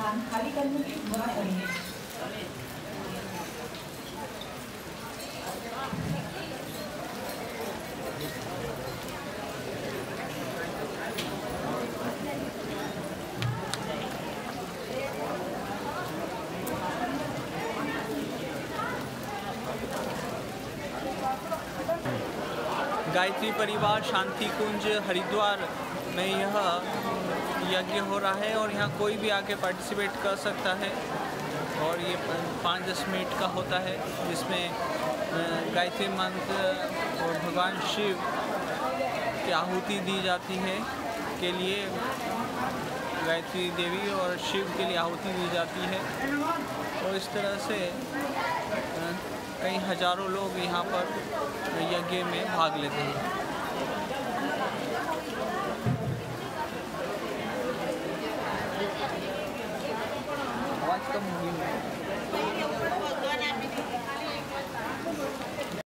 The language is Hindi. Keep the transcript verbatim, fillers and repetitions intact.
स्थान खाली करने की मना करेंगे। गायत्री परिवार शांति कुंज हरिद्वार में यह यज्ञ हो रहा है और यहाँ कोई भी आके पार्टिसिपेट कर सकता है और ये पाँच दस मिनट का होता है, जिसमें गायत्री मंत्र और भगवान शिव की आहुति दी जाती है के लिए गायत्री देवी और शिव के लिए आहुति दी जाती है। और इस तरह से कई हज़ारों लोग यहाँ पर यज्ञ में भाग लेते हैं।